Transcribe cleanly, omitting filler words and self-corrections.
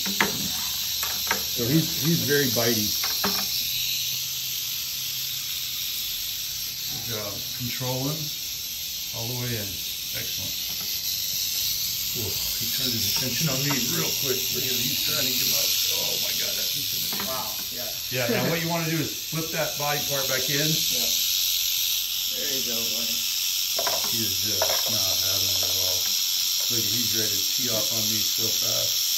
So he's very bitey. Good job. Controlling all the way in. Excellent. Ooh, he turned his attention on me real quick. Look at him, he's trying to give up. Oh my God, that's intimidating. Wow, yeah. Yeah, now what you want to do is flip that body part back in. Yeah. There you go, buddy. He is just not having it at all. Look, he's ready to tee off on me so fast.